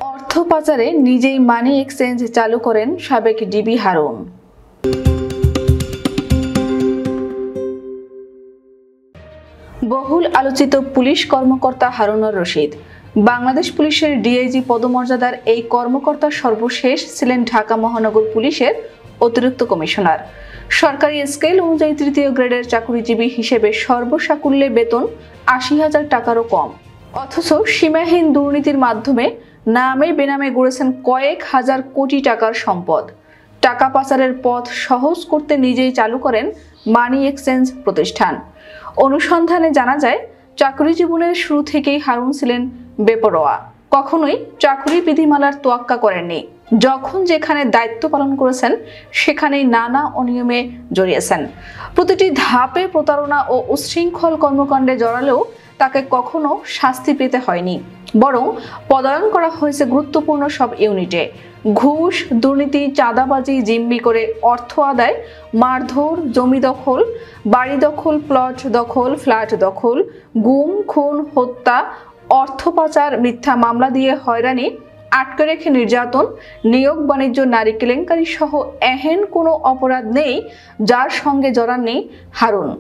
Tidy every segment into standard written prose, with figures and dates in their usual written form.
অর্থ পাচারে নিজেই money exchange চালু করেন সাবেক ডিবি হারুন। বহুল আলোচিত পুলিশ কর্মকর্তা হারুনুর রশিদ। বাংলাদেশ পুলিশের ডিআইজি পদমর্যাদার এই কর্মকর্তা সর্বশেষ ছিলেন ঢাকা মহানগর পুলিশের অতিরিক্ত কমিশনার। সরকারি স্কেল অনুযায়ী তৃতীয় গ্রেডের চাকরিজীবী হিসেবে সর্বসাকুল্যে বেতন ৮০,০০০ টাকারও কম। অথচ সীমাহীন দুর্নীতির মাধ্যমে নামে বেনামে গড়েছেন কয়েক হাজার কোটি টাকার সম্পদ। টাকা পাচারের পথ সহজ করতে নিজেই চালু করেন মানি এক্সচেঞ্জ প্রতিষ্ঠান। অনুসন্ধানে জানা যায়, চাকরি জীবনের শুরু থেকেই হারুন ছিলেন বেপরোয়া, কখনোই চাকরি বিধিমালার তোয়াক্কা করেননি। যখন যেখানে দায়িত্ব পালন করেছেন সেখানেই নানা অনিয়মে জড়িয়েছেন। প্রতিটি ধাপে প্রতারণা ও উচ্ছৃঙ্খল কর্মকাণ্ডে জড়ালেও তাকে কখনো শাস্তি পেতে হয়নি, বরং পদায়ন করা হয়েছে গুরুত্বপূর্ণ সব ইউনিটে। ঘুষ, দুর্নীতি, চাঁদাবাজি, জিম্মি করে অর্থ আদায়, মারধর, জমি দখল, বাড়ি দখল, প্লট দখল, ফ্ল্যাট দখল, গুম, খুন, হত্যা, অর্থ পাচার, মিথ্যা মামলা দিয়ে হয়রানি, আটকে রেখে নির্যাতন, নিয়োগ বাণিজ্য, নারী কেলেঙ্কারি সহ এহেন কোনো অপরাধ নেই যার সঙ্গে জড়াননি হারুন।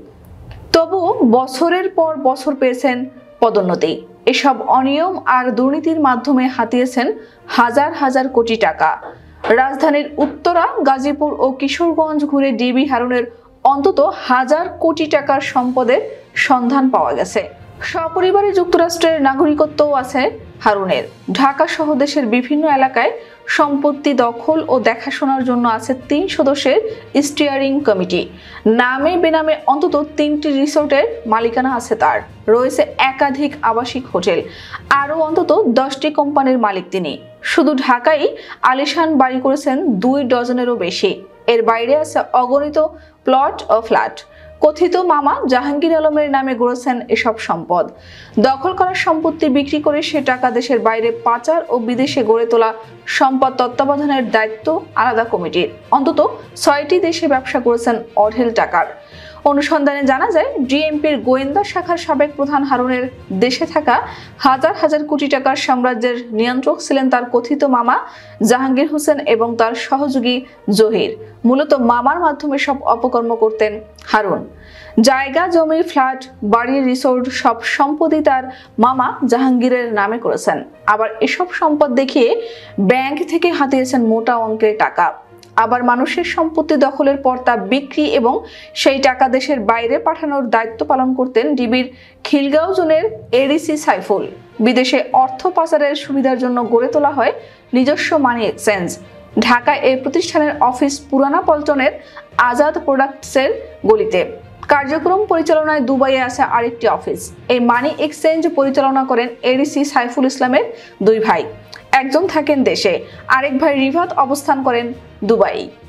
তবু বছরের পর বছর পেয়েছেন পদোন্নতি। এসব অনিয়ম আর দুর্নীতির মাধ্যমে হাতিয়েছেন হাজার হাজার কোটি টাকা। রাজধানীর উত্তরা, গাজীপুর ও কিশোরগঞ্জ ঘুরে ডিবি হারুনের অন্তত হাজার কোটি টাকার সম্পদের সন্ধান পাওয়া গেছে। সপরিবারে যুক্তরাষ্ট্রের নাগরিকত্বও আছে হারুনের। ঢাকা সহ দেশের বিভিন্ন এলাকায় সম্পত্তি দখল ও দেখাশোনার জন্য আছে ৩ সদস্যের স্টিয়ারিং কমিটি। নামে বেনামে অন্তত ৩টি রিসোর্টের মালিকানা আছে তার। রয়েছে একাধিক আবাসিক হোটেল, আরও অন্তত 10টি কোম্পানির মালিক তিনি। শুধু ঢাকায় আলিশান বাড়ি করেছেন 2 ডজনেরও বেশি। এর বাইরে আছে অগণিত প্লট ও ফ্ল্যাট। কথিত মামা জাহাঙ্গীর আলমের নামে গড়েছেন এসব সম্পদ। দখল করা সম্পত্তি বিক্রি করে সে টাকা দেশের বাইরে পাচার ও বিদেশে গড়ে তোলা সম্পদ তত্ত্বাবধানের দায়িত্ব আলাদা কমিটির। অন্তত 6টি দেশে ব্যবসা করেছেন অঢেল টাকার। অনুসন্ধানে জানা যায়, ডিএমপির গোয়েন্দা শাখার সাবেক প্রধান হারুনের দেশে থাকা হাজার হাজার কোটি টাকার সাম্রাজ্যের নিয়ন্ত্রক ছিলেন তার কথিত মামা জাহাঙ্গীর হোসেন এবং তার সহযোগী জহির। মূলত মামার মাধ্যমে সব অপকর্ম করতেন হারুন। জায়গা, জমি, ফ্ল্যাট, বাড়ি, রিসোর্ট সব সম্পত্তি তার মামা জাহাঙ্গীরের নামে করেছেন। আবার এসব সম্পদ দেখিয়ে ব্যাংক থেকে হাতিয়েছেন মোটা অঙ্কের টাকা। আবার মানুষের সম্পত্তি দখলের পর তা বিক্রি এবং সেই টাকা দেশের বাইরে পাঠানোর দায়িত্ব পালন করতেন ডিবির খিলগাঁও জোনের এডিসি সাইফুল। বিদেশে অর্থ পাচারের সুবিধার জন্য গড়ে তোলা হয় নিজস্ব মানি এক্সচেঞ্জ। ঢাকায় এই প্রতিষ্ঠানের অফিস পুরানা পল্টনের আজাদ প্রোডাক্টসের গলিতে। কার্যক্রম পরিচালনায় দুবাইয়ে আছে আরেকটি অফিস। এই মানি এক্সচেঞ্জ পরিচালনা করেন এডিসি সাইফুল ইসলামের 2 ভাই। একজন থাকেন দেশে, আরেক ভাই রিভাত অবস্থান করেন দুবাই।